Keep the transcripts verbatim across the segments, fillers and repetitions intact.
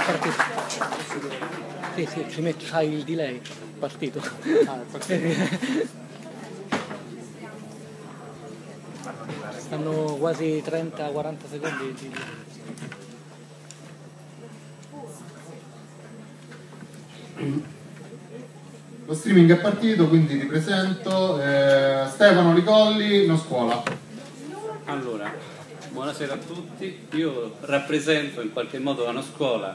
partito. Sì, sì, ci metti, sai il delay, partito. Ah, partito. Stanno quasi trenta quaranta secondi di... Lo streaming è partito, quindi vi presento eh, Stefano Licolli, No Scuola. Allora, buonasera a tutti. Io rappresento in qualche modo la No Scuola.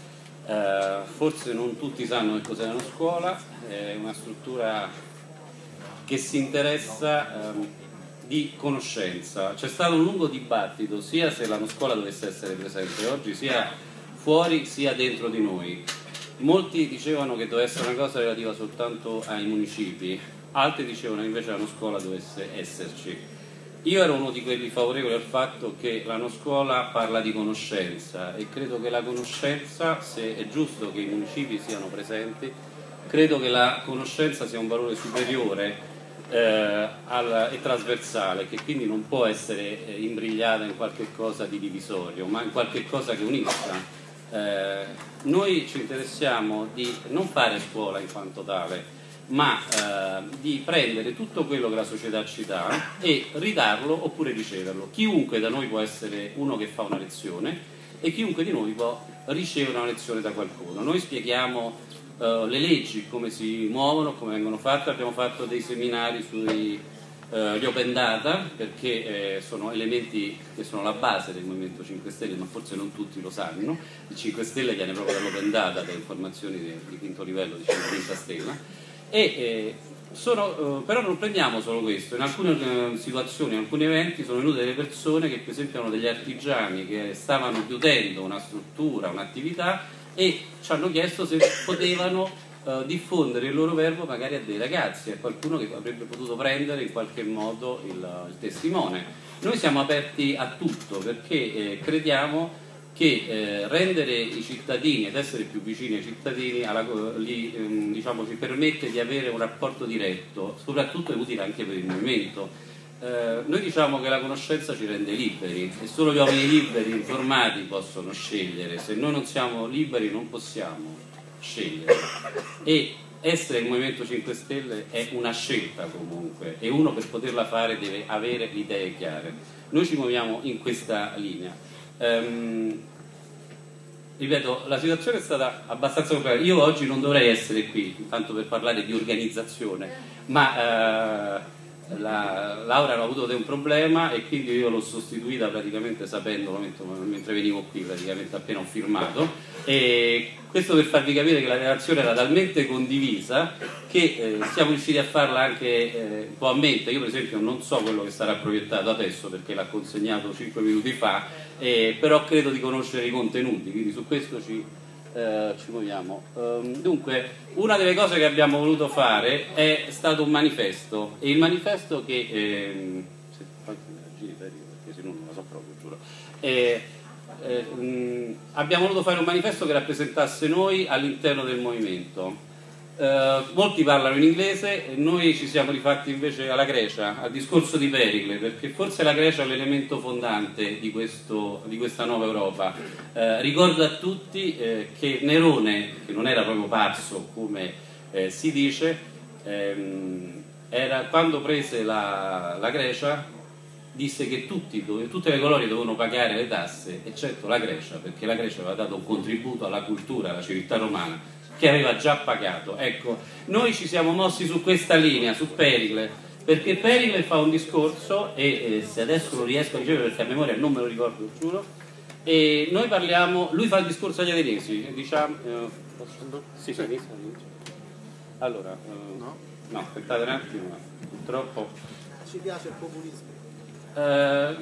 Eh, forse non tutti sanno che cos'è la No Scuola, è una struttura che si interessa eh, di conoscenza. C'è stato un lungo dibattito sia se la No Scuola dovesse essere presente oggi, sia fuori sia dentro di noi. Molti dicevano che dovesse essere una cosa relativa soltanto ai municipi, altri dicevano che invece la No Scuola dovesse esserci. Io ero uno di quelli favorevoli al fatto che la No Scuola parla di conoscenza e credo che la conoscenza, se è giusto che i municipi siano presenti, credo che la conoscenza sia un valore superiore eh, al, e trasversale, che quindi non può essere eh, imbrigliata in qualche cosa di divisorio, ma in qualche cosa che unisca. Eh, noi ci interessiamo di non fare scuola in quanto tale, ma eh, di prendere tutto quello che la società ci dà e ridarlo oppure riceverlo. Chiunque da noi può essere uno che fa una lezione e chiunque di noi può ricevere una lezione da qualcuno. Noi spieghiamo eh, le leggi, come si muovono, come vengono fatte. Abbiamo fatto dei seminari sui Uh, gli open data, perché eh, sono elementi che sono la base del Movimento cinque Stelle, ma forse non tutti lo sanno. Il cinque Stelle viene proprio dall'open data, dalle informazioni di, di quinto livello, diciamo quinta stella, e eh, sono, uh, però non prendiamo solo questo. In alcune uh, situazioni, in alcuni eventi sono venute delle persone che per esempio erano degli artigiani che stavano chiudendo una struttura, un'attività, e ci hanno chiesto se potevano Uh, diffondere il loro verbo magari a dei ragazzi, a qualcuno che avrebbe potuto prendere in qualche modo il, il testimone. Noi siamo aperti a tutto perché eh, crediamo che eh, rendere i cittadini ed essere più vicini ai cittadini alla, li, ehm, diciamo, ci permette di avere un rapporto diretto, soprattutto è utile anche per il movimento. Eh, noi diciamo che la conoscenza ci rende liberi e solo gli uomini liberi, informati, possono scegliere. Se noi non siamo liberi non possiamo scegliere, e essere il Movimento cinque Stelle è una scelta comunque, e uno per poterla fare deve avere le idee chiare. Noi ci muoviamo in questa linea. Um, ripeto, la situazione è stata abbastanza complessa. Io oggi non dovrei essere qui tanto per parlare di organizzazione, ma uh, la, Laura ha avuto un problema e quindi io l'ho sostituita praticamente sapendolo mentre venivo qui, praticamente appena ho firmato, e questo per farvi capire che la relazione era talmente condivisa che eh, siamo riusciti a farla anche eh, un po' a mente. Io per esempio non so quello che sarà proiettato adesso perché l'ha consegnato cinque minuti fa, eh, però credo di conoscere i contenuti, quindi su questo ci, eh, ci muoviamo. Um, dunque, una delle cose che abbiamo voluto fare è stato un manifesto, e il manifesto che ehm, se, perché se no non la so proprio, giuro. Eh, Eh, mh, abbiamo voluto fare un manifesto che rappresentasse noi all'interno del movimento. Eh, molti parlano in inglese e noi ci siamo rifatti invece alla Grecia, al discorso di Pericle, perché forse la Grecia è l'elemento fondante di, questo, di questa nuova Europa. Eh, ricordo a tutti eh, che Nerone, che non era proprio pazzo come eh, si dice, ehm, era, quando prese la, la Grecia, disse che tutti, tutte le colonie dovevano pagare le tasse, eccetto la Grecia, perché la Grecia aveva dato un contributo alla cultura, alla civiltà romana, che aveva già pagato. Ecco, noi ci siamo mossi su questa linea, su Pericle, perché Pericle fa un discorso, e eh, se adesso lo riesco a ricevere perché a memoria non me lo ricordo, giuro, e noi parliamo, lui fa il discorso agli ateniesi, diciamo, eh, posso? Sì, sì, inizia, inizia. Allora, eh, no? no, aspettate un attimo, purtroppo... Ci piace il populismo. Eh,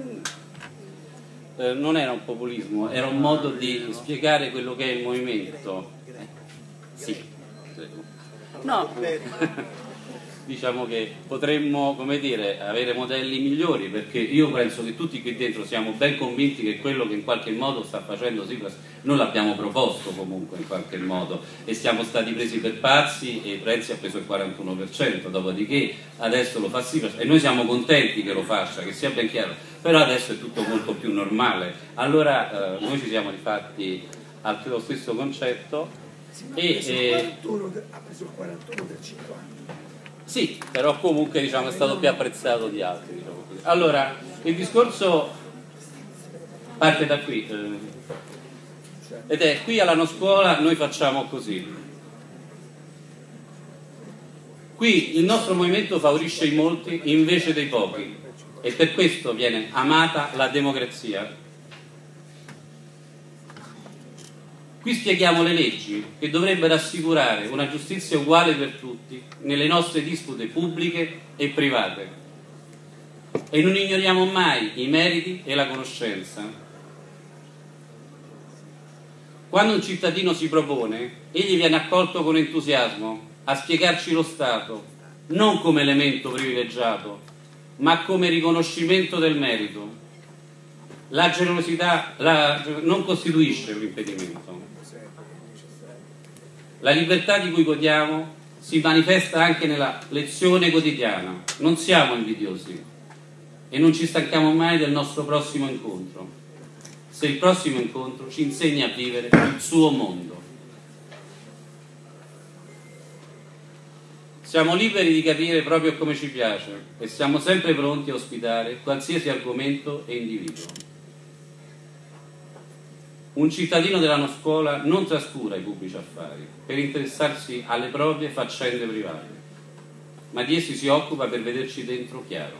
eh, non era un populismo, era un modo di spiegare quello che è il movimento. Eh, sì. No, diciamo che potremmo, come dire, avere modelli migliori, perché io penso che tutti qui dentro siamo ben convinti che quello che in qualche modo sta facendo Tsipras noi l'abbiamo proposto comunque in qualche modo, e siamo stati presi per pazzi e Renzi ha preso il quarantuno per cento, dopodiché adesso lo fa Tsipras e noi siamo contenti che lo faccia, che sia ben chiaro, però adesso è tutto molto più normale. Allora eh, noi ci siamo rifatti al lo stesso concetto. Sì, ma e, ha, preso eh, quarantuno, ha preso il quarantuno del cinquanta. Sì, però comunque diciamo, è stato più apprezzato di altri. Diciamo così. Allora, il discorso parte da qui, eh, ed è qui alla nostra scuola noi facciamo così. Qui il nostro movimento favorisce i molti invece dei pochi, e per questo viene amata la democrazia. Qui spieghiamo le leggi che dovrebbero assicurare una giustizia uguale per tutti nelle nostre dispute pubbliche e private, e non ignoriamo mai i meriti e la conoscenza. Quando un cittadino si propone, egli viene accolto con entusiasmo a spiegarci lo Stato, non come elemento privilegiato, ma come riconoscimento del merito. La generosità la, non costituisce un impedimento. La libertà di cui godiamo si manifesta anche nella lezione quotidiana. Non siamo invidiosi e non ci stanchiamo mai del nostro prossimo incontro, se il prossimo incontro ci insegna a vivere il suo mondo. Siamo liberi di capire proprio come ci piace e siamo sempre pronti a ospitare qualsiasi argomento e individuo. Un cittadino della nostra scuola non trascura i pubblici affari per interessarsi alle proprie faccende private, ma di essi si occupa per vederci dentro chiaro.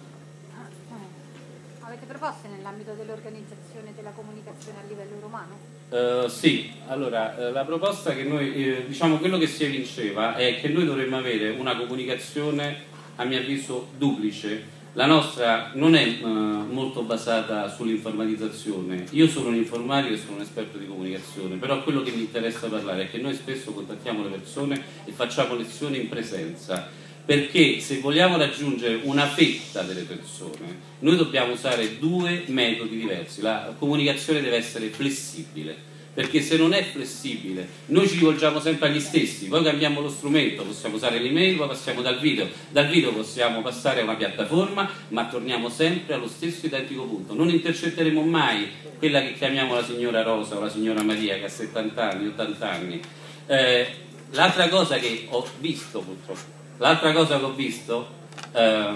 Avete proposte nell'ambito dell'organizzazione della comunicazione a livello romano? Uh, sì, allora uh, la proposta che noi, eh, diciamo quello che si evinceva è che noi dovremmo avere una comunicazione, a mio avviso, duplice. La nostra non è uh, molto basata sull'informatizzazione. Io sono un informatico e sono un esperto di comunicazione, però quello che mi interessa parlare è che noi spesso contattiamo le persone e facciamo lezioni in presenza, perché se vogliamo raggiungere una fetta delle persone noi dobbiamo usare due metodi diversi. La comunicazione deve essere flessibile, perché se non è flessibile noi ci rivolgiamo sempre agli stessi, poi cambiamo lo strumento, possiamo usare l'email, poi passiamo dal video, dal video possiamo passare a una piattaforma, ma torniamo sempre allo stesso identico punto. Non intercetteremo mai quella che chiamiamo la signora Rosa o la signora Maria che ha settanta anni, ottanta anni. Eh, l'altra cosa che ho visto purtroppo L'altra cosa che ho visto eh,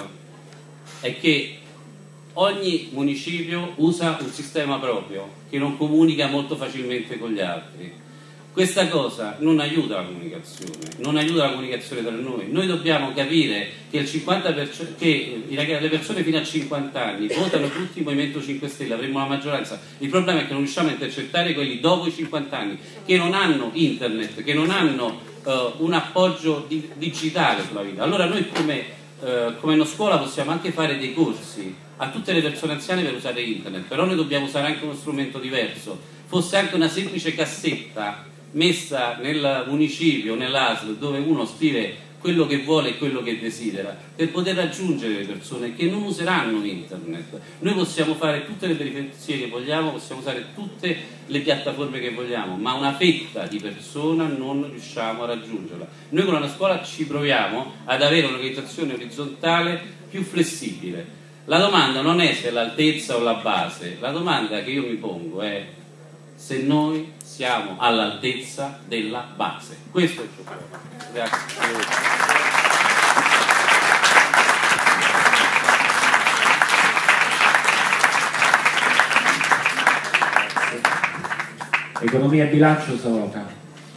è che ogni municipio usa un sistema proprio che non comunica molto facilmente con gli altri. Questa cosa non aiuta la comunicazione, non aiuta la comunicazione tra noi. Noi dobbiamo capire che, il cinquanta per cento, che le persone fino a cinquanta anni votano tutti il Movimento cinque Stelle, avremo la maggioranza. Il problema è che non riusciamo a intercettare quelli dopo i cinquanta anni, che non hanno internet, che non hanno Uh, un appoggio di, digitale sulla vita. Allora noi come, uh, come no scuola possiamo anche fare dei corsi a tutte le persone anziane per usare internet, però noi dobbiamo usare anche uno strumento diverso. Fosse anche una semplice cassetta messa nel municipio, nell'A S L, dove uno scrive quello che vuole e quello che desidera, per poter raggiungere le persone che non useranno internet. Noi possiamo fare tutte le periferie che vogliamo, possiamo usare tutte le piattaforme che vogliamo, ma una fetta di persona non riusciamo a raggiungerla. Noi con la scuola ci proviamo ad avere un'organizzazione orizzontale più flessibile. La domanda non è se l'altezza o la base, la domanda che io mi pongo è se noi siamo all'altezza della base. Questo è il problema. Grazie. Economia e bilancio Soroca.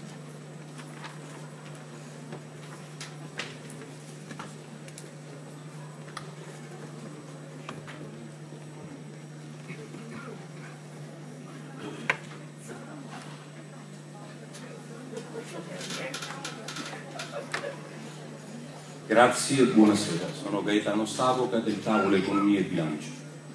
Grazie e buonasera, sono Gaetano Savoca del tavolo Economia e Bilancio.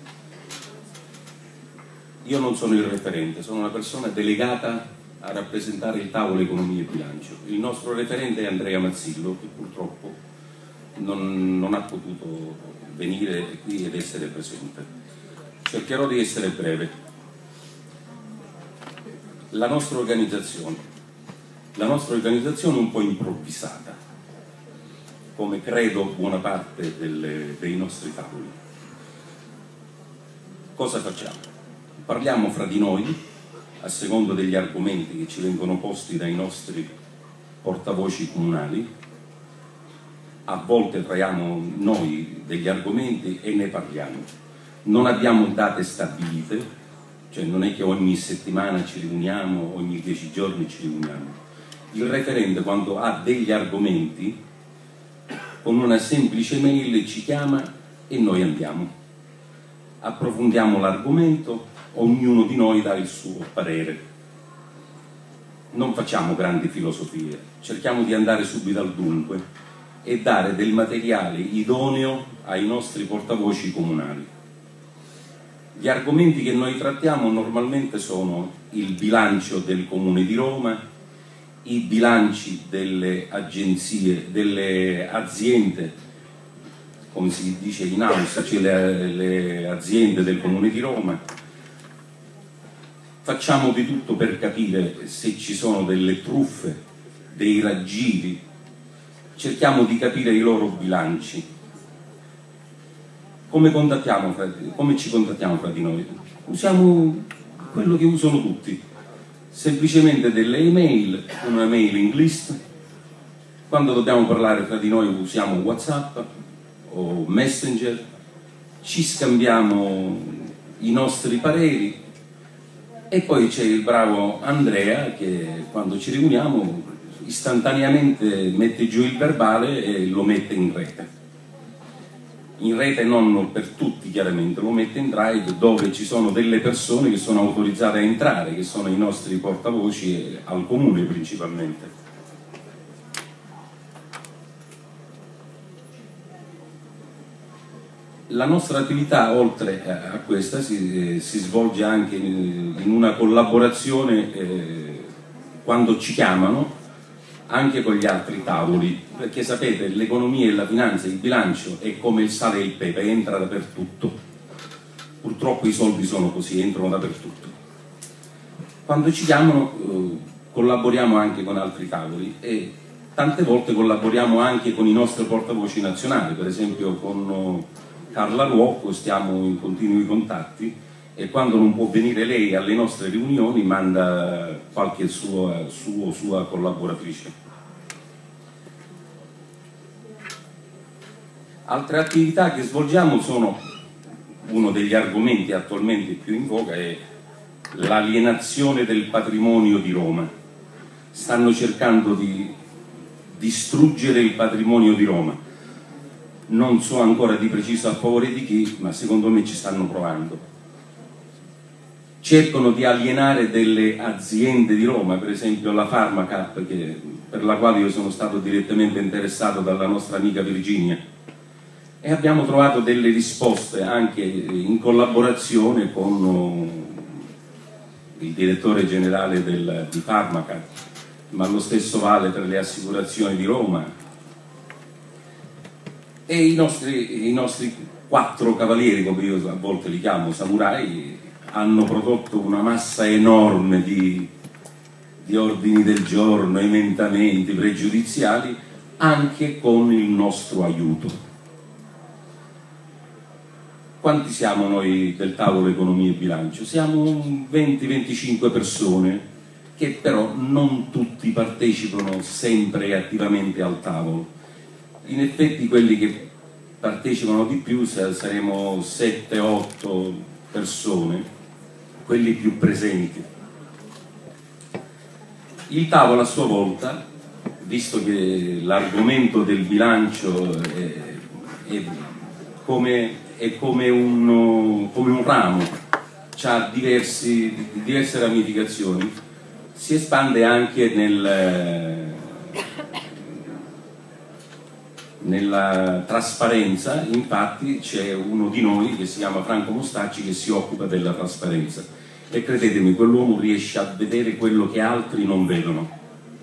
Io non sono il referente, sono una persona delegata a rappresentare il tavolo Economia e Bilancio. Il nostro referente è Andrea Mazzillo, che purtroppo non, non ha potuto venire qui ed essere presente. Cercherò di essere breve. La nostra organizzazione, la nostra organizzazione è un po' improvvisata, come credo buona parte delle, dei nostri tavoli. Cosa facciamo? Parliamo fra di noi a secondo degli argomenti che ci vengono posti dai nostri portavoci comunali. A volte traiamo noi degli argomenti e ne parliamo. Non abbiamo date stabilite, cioè non è che ogni settimana ci riuniamo, ogni dieci giorni ci riuniamo. Il referente, quando ha degli argomenti, con una semplice mail ci chiama e noi andiamo. Approfondiamo l'argomento, ognuno di noi dà il suo parere. Non facciamo grandi filosofie, cerchiamo di andare subito al dunque e dare del materiale idoneo ai nostri portavoci comunali. Gli argomenti che noi trattiamo normalmente sono il bilancio del Comune di Roma, i bilanci delle agenzie, delle aziende, come si dice in house, cioè le, le aziende del Comune di Roma. Facciamo di tutto per capire se ci sono delle truffe, dei raggiri, cerchiamo di capire i loro bilanci. Come, contattiamo fra, come ci contattiamo fra di noi? Usiamo quello che usano tutti, semplicemente delle email, una mailing list. Quando dobbiamo parlare fra di noi usiamo WhatsApp o Messenger, ci scambiamo i nostri pareri e poi c'è il bravo Andrea che quando ci riuniamo istantaneamente mette giù il verbale e lo mette in rete. In rete non per tutti chiaramente, lo mette in drive dove ci sono delle persone che sono autorizzate a entrare, che sono i nostri portavoci al comune principalmente. La nostra attività, oltre a questa, si, si svolge anche in una collaborazione eh, quando ci chiamano, anche con gli altri tavoli, perché sapete, l'economia e la finanza, il bilancio è come il sale e il pepe, entra dappertutto. Purtroppo i soldi sono così, entrano dappertutto. Quando ci chiamano eh, collaboriamo anche con altri tavoli e tante volte collaboriamo anche con i nostri portavoci nazionali, per esempio con Carla Ruocco stiamo in continui contatti e quando non può venire lei alle nostre riunioni manda qualche sua, sua, sua collaboratrice. Altre attività che svolgiamo sono, uno degli argomenti attualmente più in voga è l'alienazione del patrimonio di Roma. Stanno cercando di distruggere il patrimonio di Roma. Non so ancora di preciso a favore di chi, ma secondo me ci stanno provando. Cercano di alienare delle aziende di Roma, per esempio la Pharmacap, che, per la quale io sono stato direttamente interessato dalla nostra amica Virginia, e abbiamo trovato delle risposte anche in collaborazione con il direttore generale del, di Pharmacap, ma lo stesso vale per le assicurazioni di Roma, e i nostri, i nostri quattro cavalieri, come io a volte li chiamo, samurai, hanno prodotto una massa enorme di, di ordini del giorno, emendamenti, pregiudiziali, anche con il nostro aiuto. Quanti siamo noi del tavolo economia e bilancio? Siamo venti venticinque persone che però non tutti partecipano sempre e attivamente al tavolo. In effetti quelli che partecipano di più saremo sette otto persone, quelli più presenti. Il tavolo a sua volta, visto che l'argomento del bilancio è, è, come, è come, un, come un ramo, ha diversi, diverse ramificazioni, si espande anche nel, nella trasparenza. Infatti c'è uno di noi che si chiama Franco Mostacci che si occupa della trasparenza e credetemi, quell'uomo riesce a vedere quello che altri non vedono.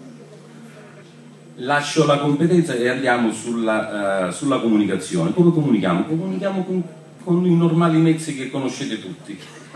Lascio la competenza e andiamo sulla, uh, sulla comunicazione. Come comunichiamo? Comunichiamo con, con i normali mezzi che conoscete tutti.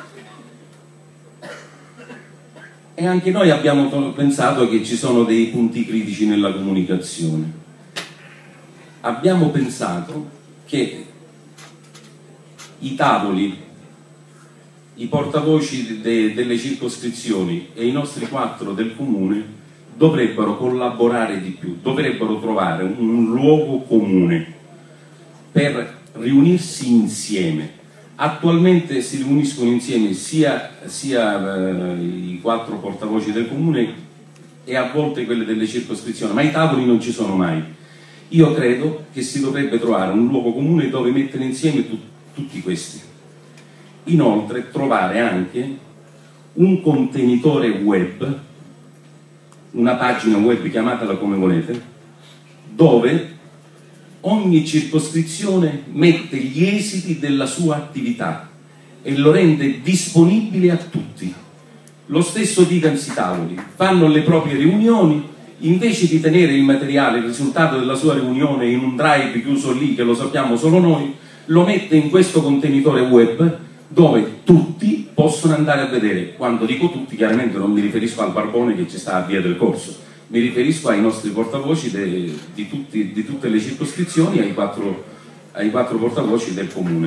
E anche noi abbiamo pensato che ci sono dei punti critici nella comunicazione. Abbiamo pensato che i tavoli i portavoci de, delle circoscrizioni e i nostri quattro del comune dovrebbero collaborare di più, dovrebbero trovare un, un luogo comune per riunirsi insieme. Attualmente si riuniscono insieme sia, sia eh, i quattro portavoci del comune e a volte quelle delle circoscrizioni, ma i tavoli non ci sono mai. Io credo che si dovrebbe trovare un luogo comune dove mettere insieme tu, tutti questi. Inoltre trovare anche un contenitore web, una pagina web, chiamatela come volete, dove ogni circoscrizione mette gli esiti della sua attività e lo rende disponibile a tutti. Lo stesso dicasi tavoli, fanno le proprie riunioni, invece di tenere il materiale, il risultato della sua riunione in un drive chiuso lì, che lo sappiamo solo noi, lo mette in questo contenitore web dove tutti possono andare a vedere. Quando dico tutti, chiaramente non mi riferisco al barbone che ci sta a via del corso, mi riferisco ai nostri portavoci de, di, tutti, di tutte le circoscrizioni, ai quattro, ai quattro portavoci del comune.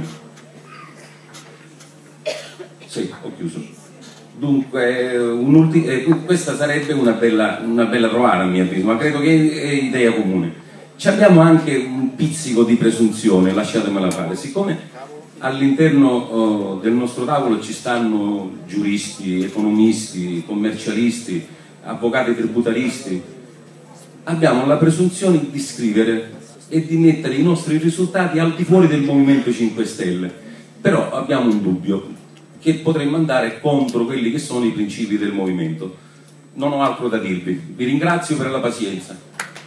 Sì, ho chiuso. Dunque, un eh, questa sarebbe una bella, una bella trovata a mio avviso, ma credo che è, è idea comune. Ci abbiamo anche un pizzico di presunzione, lasciatemela fare, siccome all'interno oh, del nostro tavolo ci stanno giuristi, economisti, commercialisti, avvocati tributaristi, abbiamo la presunzione di scrivere e di mettere i nostri risultati al di fuori del Movimento cinque Stelle, però abbiamo un dubbio, che potremmo andare contro quelli che sono i principi del movimento. Non ho altro da dirvi, vi ringrazio per la pazienza.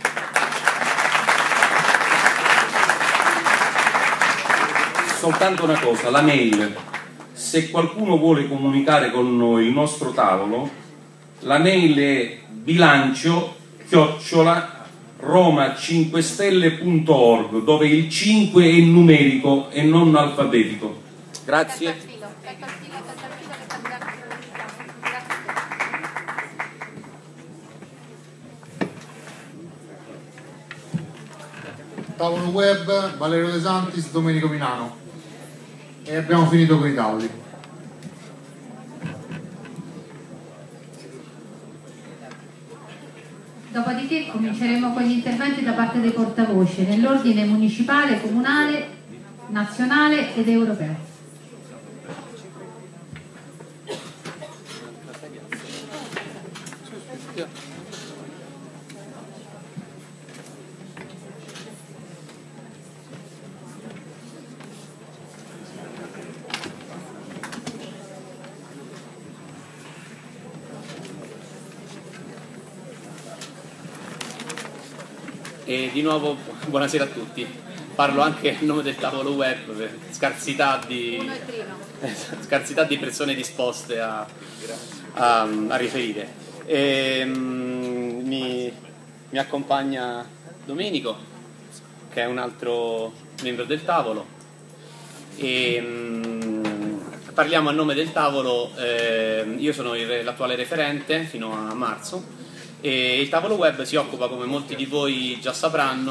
Soltanto una cosa, la mail, se qualcuno vuole comunicare con noi il nostro tavolo, la mail è bilancio chiocciola roma cinque stelle punto org, dove il cinque è numerico e non alfabetico. Grazie. Tavolo web, Valerio De Santis, Domenico Minano. E abbiamo finito con i tavoli. Dopodiché cominceremo con gli interventi da parte dei portavoce, nell'ordine municipale, comunale, nazionale ed europeo. E di nuovo buonasera a tutti. Parlo anche a nome del tavolo web per scarsità di, scarsità di persone disposte a, a, a riferire. E, um, mi, mi accompagna Domenico, che è un altro membro del tavolo, e um, parliamo a nome del tavolo. Eh, io sono l'attuale referente fino a marzo. E il tavolo web si occupa, come molti di voi già sapranno,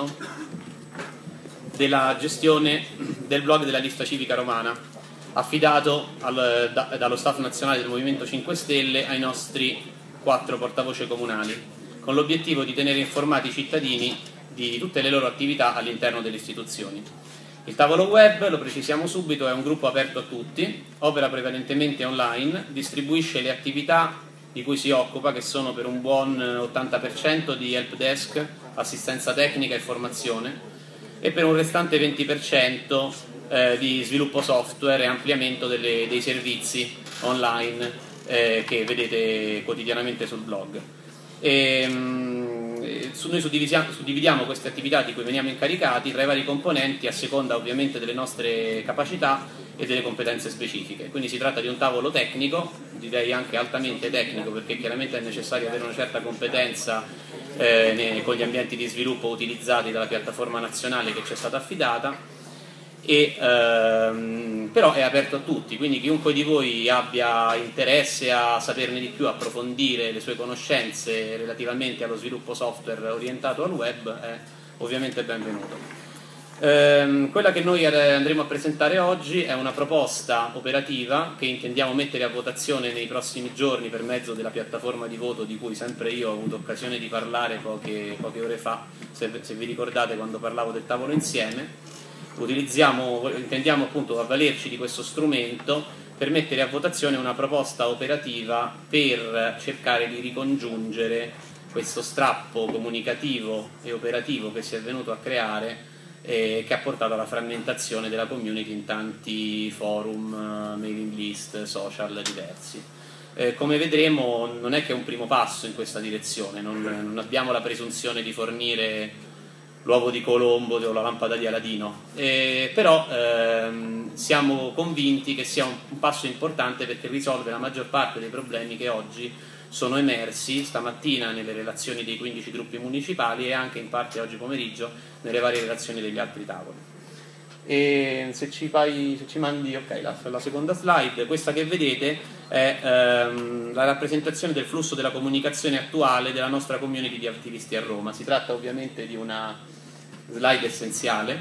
della gestione del blog della lista civica romana, affidato al, da, dallo staff nazionale del Movimento cinque Stelle ai nostri quattro portavoce comunali, con l'obiettivo di tenere informati i cittadini di tutte le loro attività all'interno delle istituzioni. Il tavolo web, lo precisiamo subito, è un gruppo aperto a tutti, opera prevalentemente online, distribuisce le attività di cui si occupa, che sono per un buon ottanta per cento di helpdesk, assistenza tecnica e formazione, e per un restante venti per cento eh, di sviluppo software e ampliamento delle, dei servizi online eh, che vedete quotidianamente sul blog. E, mh, su, noi suddivisiamo, suddividiamo queste attività di cui veniamo incaricati tra i vari componenti a seconda ovviamente delle nostre capacità e delle competenze specifiche. Quindi si tratta di un tavolo tecnico, direi anche altamente tecnico, perché chiaramente è necessario avere una certa competenza eh, nei, con gli ambienti di sviluppo utilizzati dalla piattaforma nazionale che ci è stata affidata, e, ehm, però è aperto a tutti, quindi chiunque di voi abbia interesse a saperne di più, approfondire le sue conoscenze relativamente allo sviluppo software orientato al web, è ovviamente benvenuto. Ehm, quella che noi andremo a presentare oggi è una proposta operativa che intendiamo mettere a votazione nei prossimi giorni per mezzo della piattaforma di voto di cui sempre io ho avuto occasione di parlare poche, poche ore fa, se, se vi ricordate quando parlavo del tavolo insieme. Utilizziamo, intendiamo appunto avvalerci di questo strumento per mettere a votazione una proposta operativa per cercare di ricongiungere questo strappo comunicativo e operativo che si è venuto a creare, eh, che ha portato alla frammentazione della community in tanti forum, mailing list, social diversi. Eh, come vedremo non è che è un primo passo in questa direzione, non, non abbiamo la presunzione di fornire l'uovo di Colombo o la lampada di Aladino, eh, però ehm, siamo convinti che sia un, un passo importante perché risolve la maggior parte dei problemi che oggi sono emersi stamattina nelle relazioni dei quindici gruppi municipali e anche in parte oggi pomeriggio nelle varie relazioni degli altri tavoli. E se ci, fai, se ci mandi ok, la, la seconda slide, questa che vedete è ehm, la rappresentazione del flusso della comunicazione attuale della nostra community di attivisti a Roma. Si tratta ovviamente di una slide essenziale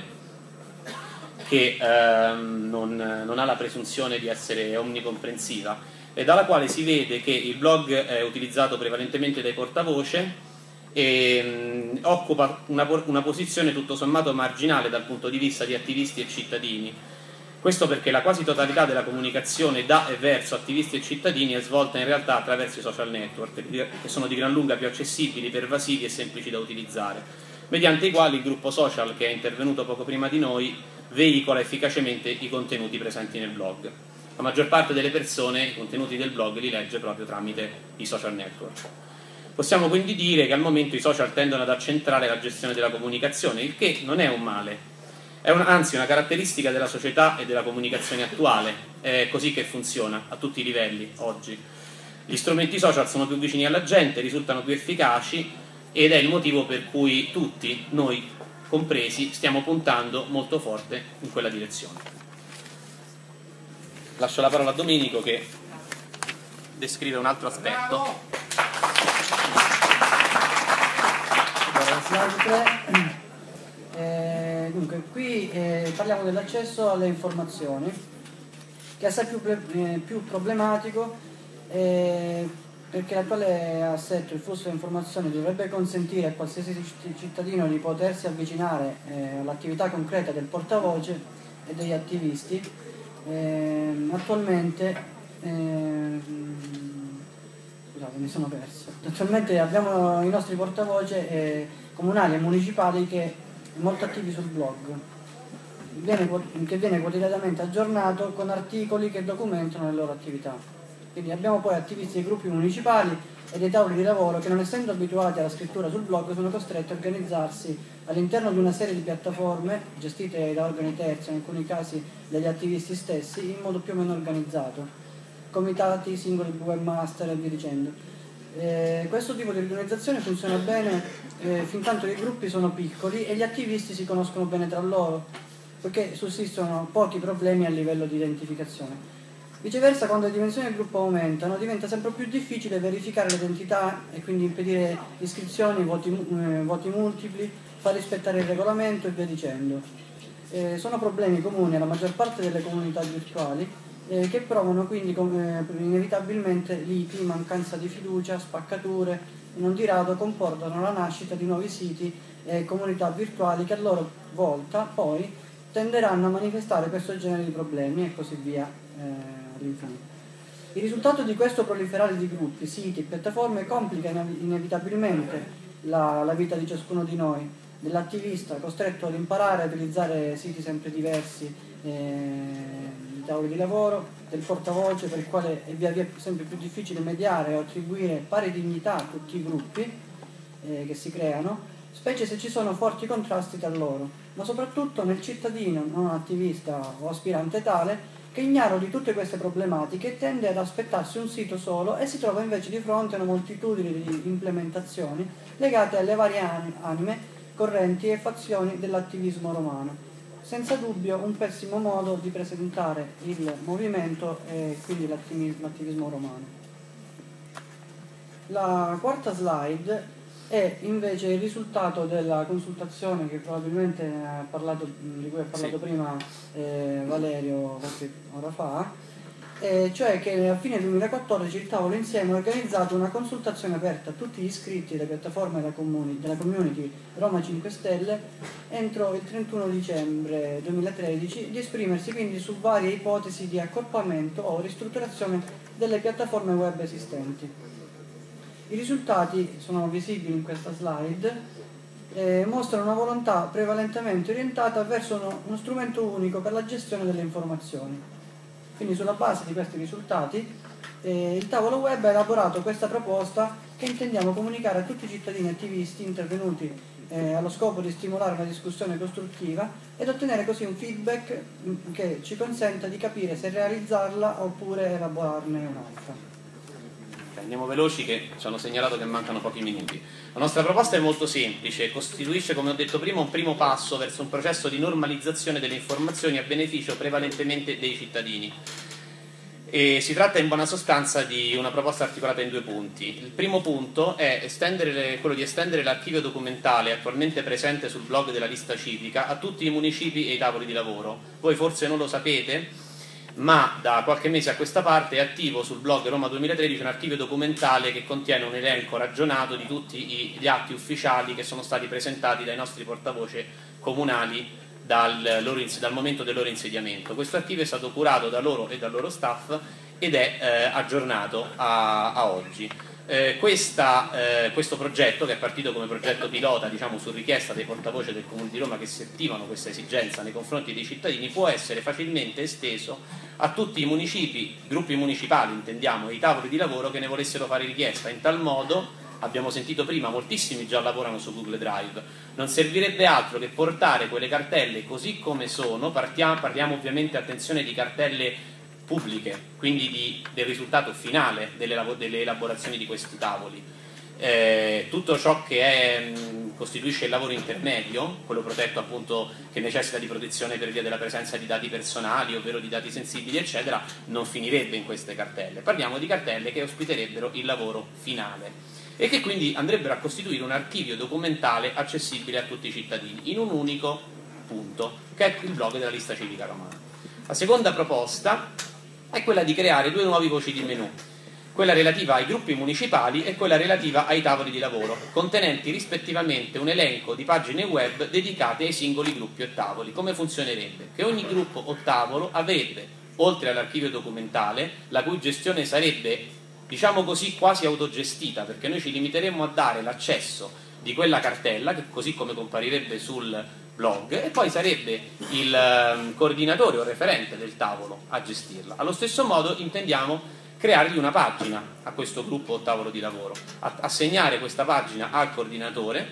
che ehm, non, non ha la presunzione di essere omnicomprensiva e dalla quale si vede che il blog è utilizzato prevalentemente dai portavoce e mh, occupa una, una posizione tutto sommato marginale dal punto di vista di attivisti e cittadini. Questo perché la quasi totalità della comunicazione da e verso attivisti e cittadini è svolta in realtà attraverso i social network, che sono di gran lunga più accessibili, pervasivi e semplici da utilizzare, mediante i quali il gruppo social che è intervenuto poco prima di noi veicola efficacemente i contenuti presenti nel blog. La maggior parte delle persone i contenuti del blog li legge proprio tramite i social network. Possiamo quindi dire che al momento i social tendono ad accentrare la gestione della comunicazione, il che non è un male, è un, anzi una caratteristica della società e della comunicazione attuale, è così che funziona a tutti i livelli oggi. Gli strumenti social sono più vicini alla gente, risultano più efficaci ed è il motivo per cui tutti, noi compresi, stiamo puntando molto forte in quella direzione. Lascio la parola a Domenico che descrive un altro aspetto. Allora, slide tre. Eh, dunque, qui eh, parliamo dell'accesso alle informazioni, che è assai più, eh, più problematico eh, perché l'attuale assetto, il flusso di informazioni, dovrebbe consentire a qualsiasi cittadino di potersi avvicinare eh, all'attività concreta del portavoce e degli attivisti. Eh, attualmente eh, scusate, mi sono perso. Attualmente abbiamo i nostri portavoce eh, comunali e municipali che molto attivi sul blog, viene, che viene quotidianamente aggiornato con articoli che documentano le loro attività. Quindi abbiamo poi attivisti dei gruppi municipali e dei tavoli di lavoro che, non essendo abituati alla scrittura sul blog, sono costretti a organizzarsi all'interno di una serie di piattaforme gestite da organi terzi, in alcuni casi dagli attivisti stessi, in modo più o meno organizzato, comitati, singoli webmaster e via dicendo. Eh, questo tipo di organizzazione funziona bene eh, fin tanto che i gruppi sono piccoli e gli attivisti si conoscono bene tra loro, perché sussistono pochi problemi a livello di identificazione. Viceversa, quando le dimensioni del gruppo aumentano, diventa sempre più difficile verificare l'identità e quindi impedire iscrizioni, voti, eh, voti multipli, far rispettare il regolamento e via dicendo. Eh, sono problemi comuni alla maggior parte delle comunità virtuali eh, che provano quindi come, inevitabilmente liti, mancanza di fiducia, spaccature e non di rado comportano la nascita di nuovi siti e comunità virtuali che a loro volta poi tenderanno a manifestare questo genere di problemi e così via eh, all'infinito. Il risultato di questo proliferare di gruppi, siti e piattaforme complica inevitabilmente la, la vita di ciascuno di noi, dell'attivista costretto ad imparare a utilizzare siti sempre diversi, eh, di tavoli di lavoro, del portavoce per il quale è via via sempre più difficile mediare o attribuire pari dignità a tutti i gruppi eh, che si creano, specie se ci sono forti contrasti tra loro, ma soprattutto nel cittadino non attivista o aspirante tale che ignaro di tutte queste problematiche tende ad aspettarsi un sito solo e si trova invece di fronte a una moltitudine di implementazioni legate alle varie anime, correnti e fazioni dell'attivismo romano. Senza dubbio un pessimo modo di presentare il movimento e quindi l'attivismo romano. La quarta slide è invece il risultato della consultazione che probabilmente ha parlato, di cui ha parlato sì. prima eh, Valerio qualche ora fa, eh, cioè che a fine duemilaquattordici il tavolo insieme ha organizzato una consultazione aperta a tutti gli iscritti delle piattaforme della community, della community Roma cinque Stelle entro il trentuno dicembre duemilatredici di esprimersi quindi su varie ipotesi di accorpamento o ristrutturazione delle piattaforme web esistenti. I risultati sono visibili in questa slide, eh, mostrano una volontà prevalentemente orientata verso uno, uno strumento unico per la gestione delle informazioni. Quindi sulla base di questi risultati eh, il tavolo web ha elaborato questa proposta che intendiamo comunicare a tutti i cittadini attivisti intervenuti eh, allo scopo di stimolare una discussione costruttiva ed ottenere così un feedback che ci consenta di capire se realizzarla oppure elaborarne un'altra. Andiamo veloci che ci hanno segnalato che mancano pochi minuti. La nostra proposta è molto semplice e costituisce, come ho detto prima, un primo passo verso un processo di normalizzazione delle informazioni a beneficio prevalentemente dei cittadini. E si tratta in buona sostanza di una proposta articolata in due punti. Il primo punto è estendere, quello di estendere l'archivio documentale attualmente presente sul blog della lista civica a tutti i municipi e i tavoli di lavoro. Voi forse non lo sapete, ma da qualche mese a questa parte è attivo sul blog Roma duemilatredici un archivio documentale che contiene un elenco ragionato di tutti gli atti ufficiali che sono stati presentati dai nostri portavoce comunali dal, loro, dal momento del loro insediamento. Questo archivio è stato curato da loro e dal loro staff ed è eh, aggiornato a, a oggi. Eh, questa, eh, questo progetto, che è partito come progetto pilota, diciamo, su richiesta dei portavoce del Comune di Roma che sentivano questa esigenza nei confronti dei cittadini, può essere facilmente esteso a tutti i municipi, gruppi municipali intendiamo, e i tavoli di lavoro che ne volessero fare richiesta. In tal modo, abbiamo sentito prima, moltissimi già lavorano su Google Drive, non servirebbe altro che portare quelle cartelle così come sono, partiamo, parliamo ovviamente, attenzione, di cartelle pubbliche, quindi di, del risultato finale delle, delle elaborazioni di questi tavoli. Eh, tutto ciò che è, mh, costituisce il lavoro intermedio, quello protetto appunto che necessita di protezione per via della presenza di dati personali, ovvero di dati sensibili eccetera, non finirebbe in queste cartelle. Parliamo di cartelle che ospiterebbero il lavoro finale e che quindi andrebbero a costituire un archivio documentale accessibile a tutti i cittadini in un unico punto, che è il blog della lista civica romana. La seconda proposta è quella di creare due nuove voci di menu, quella relativa ai gruppi municipali e quella relativa ai tavoli di lavoro, contenenti rispettivamente un elenco di pagine web dedicate ai singoli gruppi o tavoli. Come funzionerebbe? Che ogni gruppo o tavolo avrebbe, oltre all'archivio documentale, la cui gestione sarebbe, diciamo così, quasi autogestita, perché noi ci limiteremo a dare l'accesso di quella cartella, che così come comparirebbe sul blog, e poi sarebbe il eh, coordinatore o referente del tavolo a gestirla. Allo stesso modo intendiamo creargli una pagina a questo gruppo o tavolo di lavoro, assegnare questa pagina al coordinatore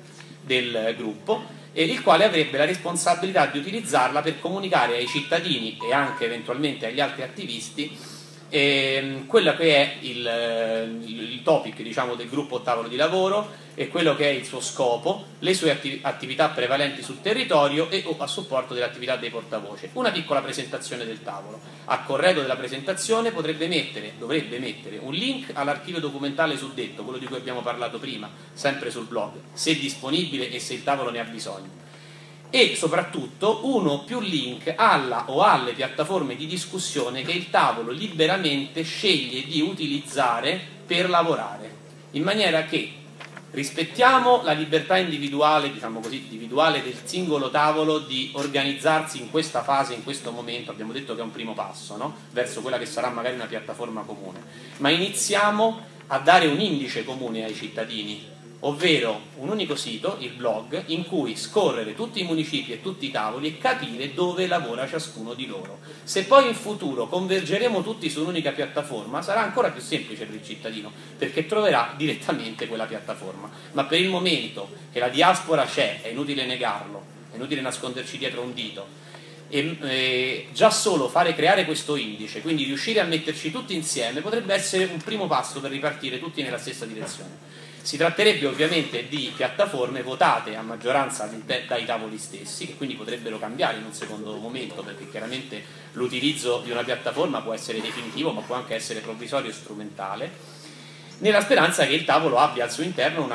del gruppo, e il quale avrebbe la responsabilità di utilizzarla per comunicare ai cittadini e anche eventualmente agli altri attivisti eh, quello che è il, il topic, diciamo, del gruppo o tavolo di lavoro e quello che è il suo scopo, le sue attiv attività prevalenti sul territorio e o a supporto dell'attività dei portavoce. Una piccola presentazione del tavolo. A corredo della presentazione potrebbe mettere, dovrebbe mettere un link all'archivio documentale suddetto, quello di cui abbiamo parlato prima, sempre sul blog, se disponibile e se il tavolo ne ha bisogno. E soprattutto uno o più link alla o alle piattaforme di discussione che il tavolo liberamente sceglie di utilizzare per lavorare, in maniera che rispettiamo la libertà individuale, diciamo così, individuale del singolo tavolo di organizzarsi in questa fase, in questo momento. Abbiamo detto che è un primo passo, no? Verso quella che sarà magari una piattaforma comune, ma iniziamo a dare un indice comune ai cittadini, ovvero un unico sito, il blog, in cui scorrere tutti i municipi e tutti i tavoli e capire dove lavora ciascuno di loro. Se poi in futuro convergeremo tutti su un'unica piattaforma, sarà ancora più semplice per il cittadino, perché troverà direttamente quella piattaforma. Ma per il momento che la diaspora c'è, è inutile negarlo, è inutile nasconderci dietro un dito, e eh, già solo fare creare questo indice, quindi riuscire a metterci tutti insieme, potrebbe essere un primo passo per ripartire tutti nella stessa direzione. Si tratterebbe ovviamente di piattaforme votate a maggioranza dai tavoli stessi, che quindi potrebbero cambiare in un secondo momento, perché chiaramente l'utilizzo di una piattaforma può essere definitivo, ma può anche essere provvisorio e strumentale, nella speranza che il tavolo abbia al suo interno una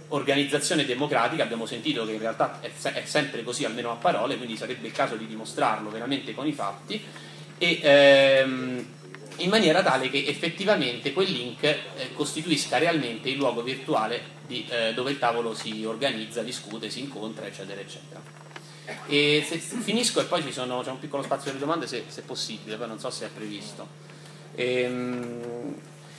organizzazione democratica. Abbiamo sentito che in realtà è, se- è sempre così, almeno a parole, quindi sarebbe il caso di dimostrarlo veramente con i fatti, e ehm, in maniera tale che effettivamente quel link eh, costituisca realmente il luogo virtuale di, eh, dove il tavolo si organizza, discute, si incontra, eccetera, eccetera. E se, finisco e poi ci sono, c'è un piccolo spazio di domande se, se possibile, poi non so se è previsto. Ehm,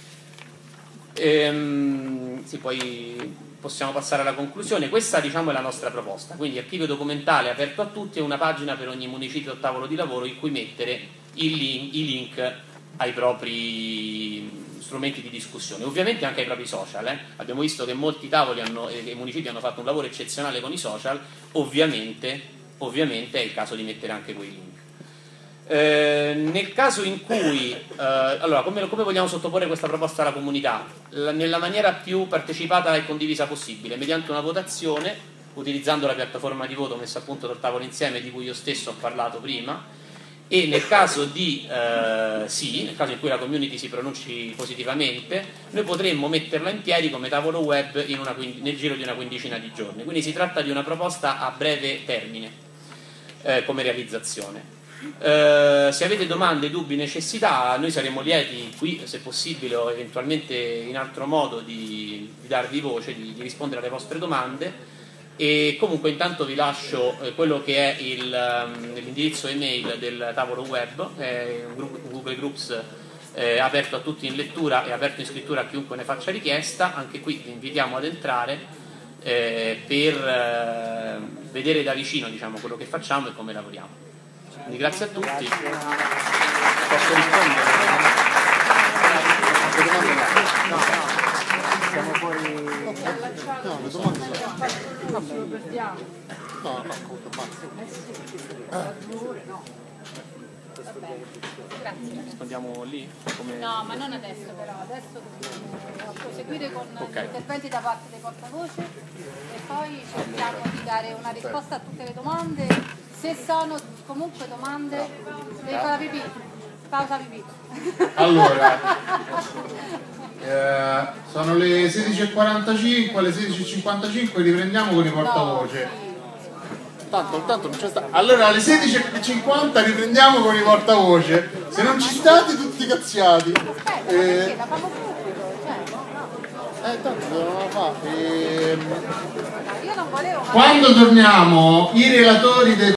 ehm, sì, poi possiamo passare alla conclusione. Questa, diciamo, è la nostra proposta, quindi archivio documentale aperto a tutti e una pagina per ogni municipio o tavolo di lavoro in cui mettere il link, i link ai propri strumenti di discussione, ovviamente anche ai propri social. Eh. Abbiamo visto che molti tavoli hanno, e i municipi hanno fatto un lavoro eccezionale con i social, ovviamente, ovviamente è il caso di mettere anche quei link. Eh, nel caso in cui, eh, allora, come, come vogliamo sottoporre questa proposta alla comunità? La, nella maniera più partecipata e condivisa possibile, mediante una votazione, utilizzando la piattaforma di voto messa a punto dal tavolo insieme di cui io stesso ho parlato prima, e nel caso di eh, sì, nel caso in cui la community si pronunci positivamente, noi potremmo metterla in piedi come tavolo web in una, nel giro di una quindicina di giorni. Quindi si tratta di una proposta a breve termine eh, come realizzazione. Eh, se avete domande, dubbi, necessità, noi saremo lieti qui, se possibile o eventualmente in altro modo, di, di darvi voce, di, di rispondere alle vostre domande. E comunque intanto vi lascio eh, quello che è il, um, l'indirizzo email del tavolo web, è un gruppo, Google Groups eh, aperto a tutti in lettura e aperto in scrittura a chiunque ne faccia richiesta. Anche qui vi invitiamo ad entrare eh, per eh, vedere da vicino, diciamo, quello che facciamo e come lavoriamo. Quindi grazie a tutti. Posso rispondere? Siamo fuori. No, le domande No, lo perdiamo. No, no, comunque basta. Grazie. Rispondiamo lì? Come... No, ma non adesso però, adesso dobbiamo proseguire con Okay. gli interventi da parte dei portavoce e poi cerchiamo di dare una risposta a tutte le domande. Se sono comunque domande, devi fare la pipì. Pausa pipì. Allora, eh, sono le sedici e quarantacinque, alle sedici e cinquantacinque riprendiamo con i portavoce. Tanto, tanto non c'è sta. Allora alle sedici e cinquanta riprendiamo con i portavoce. Se non ci state tutti cazziati. Aspetta, Eh, perché la fanno subito, cioè, no. eh, tanto dovevamo fare. Ehm, Io non volevo. Quando torniamo, i relatori del